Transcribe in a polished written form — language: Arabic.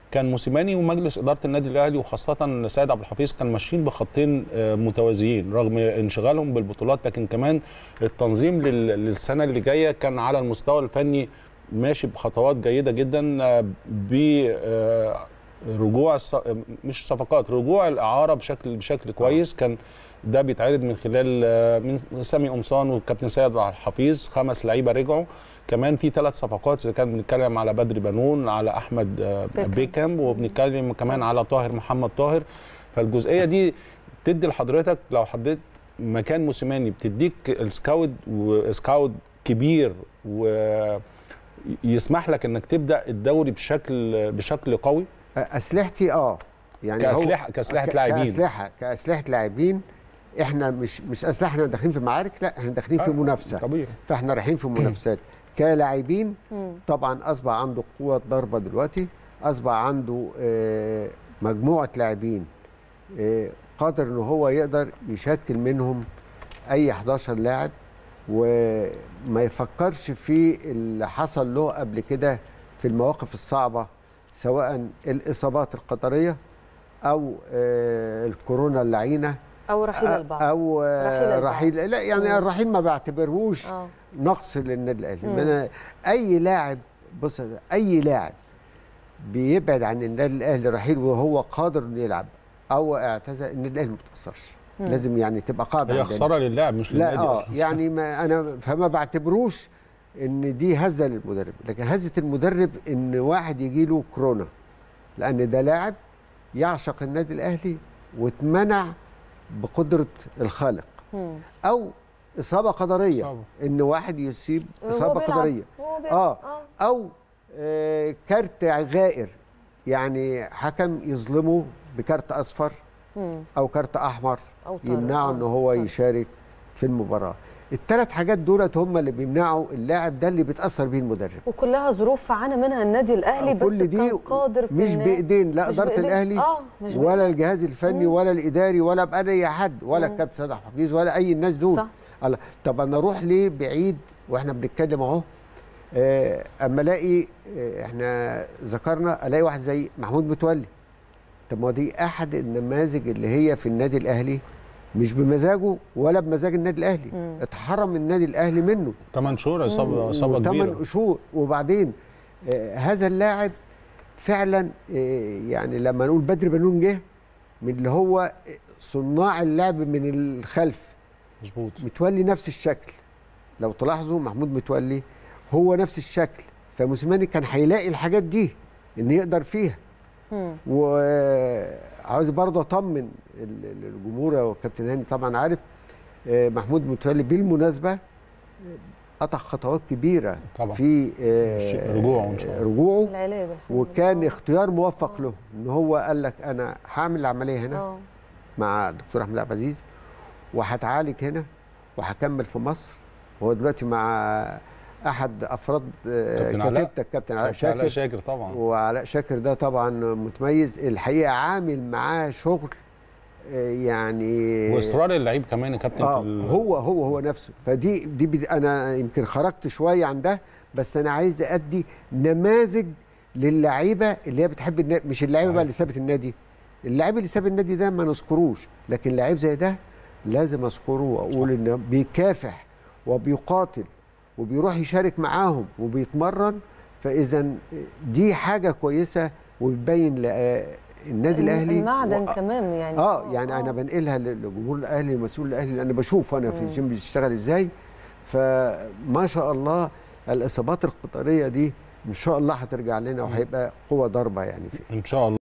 كان موسيماني ومجلس اداره النادي الاهلي وخاصه سيد عبد الحفيظ كانوا ماشيين بخطين متوازيين رغم انشغالهم بالبطولات، لكن كمان التنظيم للسنه اللي جايه كان على المستوى الفني ماشي بخطوات جيده جدا. برجوع مش صفقات، رجوع الاعاره بشكل كويس. كان ده بيتعرض من خلال من سامي قمصان والكابتن سيد عبد الحفيظ، 5 لعيبه رجعوا. كمان في 3 صفقات، اذا كان بنتكلم على بدري بنون، على احمد بيكام، وبنتكلم كمان على طاهر محمد طاهر. فالجزئيه دي تدي لحضرتك لو حددت مكان موسيماني بتديك سكاوت كبير ويسمح لك انك تبدا الدوري بشكل قوي. اسلحتي يعني كاسلحه لاعبين، كاسلحه لاعبين. احنا مش اسلحه احنا داخلين في معارك، لا احنا داخلين في منافسه طبيعي. فاحنا رايحين في منافسات كلاعبين. طبعا اصبح عنده قوه ضربه دلوقتي، اصبح عنده مجموعه لاعبين قادر ان هو يقدر يشكل منهم اي 11 لاعب، وما يفكرش في اللي حصل له قبل كده في المواقف الصعبه، سواء الاصابات القطريه او الكورونا اللعينه او رحيل البعض او رحيل. لا يعني الرحيل ما بعتبرهوش نقص للنادي الاهلي. اي لاعب، بص، اي لاعب بيبعد عن النادي الاهلي رحيل وهو قادر انه يلعب او اعتزل، النادي الاهلي ما بتخسرش. لازم يعني تبقى قاعده. هي خساره للاعب مش للنادي اصلا. يعني انا فما بعتبروش ان دي هزه للمدرب، لكن هزه المدرب ان واحد يجي له كورونا، لان ده لاعب يعشق النادي الاهلي واتمنع بقدره الخالق، او اصابه قدريه، ان واحد يصيب اصابه قدريه او كارت غائر، يعني حكم يظلمه بكارت اصفر او كارت احمر يمنعه ان هو يشارك في المباراه. ال3 حاجات دولت هم اللي بيمنعوا اللاعب ده اللي بيتاثر بيه المدرب، وكلها ظروف فعانى منها النادي الاهلي. بس كل دي كان قادر في مش بايدين لا اداره الاهلي ولا الجهاز الفني ولا الاداري ولا باي حد، ولا الكابتن سيد عبد الحفيظ ولا اي الناس دول. صح. طب انا اروح ليه بعيد واحنا بنتكلم اهو؟ اما الاقي احنا ذكرنا، الاقي واحد زي محمود متولي. طب ما دي احد النماذج اللي هي في النادي الاهلي مش بمزاجه ولا بمزاج النادي الاهلي، اتحرم النادي الاهلي منه 8 شهور اصابه كبيره. 8 شهور. وبعدين هذا اللاعب فعلا يعني لما نقول بدري بنون جه من اللي هو صناع اللعب من الخلف. مظبوط. متولي نفس الشكل، لو تلاحظوا محمود متولي هو نفس الشكل، فموسيماني كان هيلاقي الحاجات دي ان يقدر فيها. وعاوز برضه اطمن الجمهور والكابتن هاني طبعا عارف محمود متولي بالمناسبه قطع خطوات كبيره طبعا في رجوعه العلاج، وكان اختيار موفق له ان هو قال لك انا هعمل العمليه هنا مع الدكتور احمد عبد العزيز وهتعالج هنا وهكمل في مصر. وهو دلوقتي مع احد افراد كتيبتك كابتن علاء شاكر طبعا. وعلاء شاكر ده طبعا متميز الحقيقه، عامل معاه شغل يعني واصرار اللعيب كمان يا كابتن. هو نفسه. فدي انا يمكن خرجت شويه عن ده، بس انا عايز ادي نماذج للعيبه اللي هي بتحب النادي، مش اللعيبه بقى اللي سابت النادي. اللاعب اللي ساب النادي ده ما نذكروش، لكن لعيب زي ده لازم اذكره واقول انه بيكافح وبيقاتل وبيروح يشارك معاهم وبيتمرن. فاذا دي حاجه كويسه وبتبين النادي الاهلي المعدن كمان يعني. يعني انا بنقلها لجمهور الاهلي ومسؤول الاهلي، لان بشوف انا في الجيم بيشتغل ازاي. فما شاء الله الاصابات القطريه دي ان شاء الله هترجع لنا وهيبقى قوه ضربه يعني فيه ان شاء الله.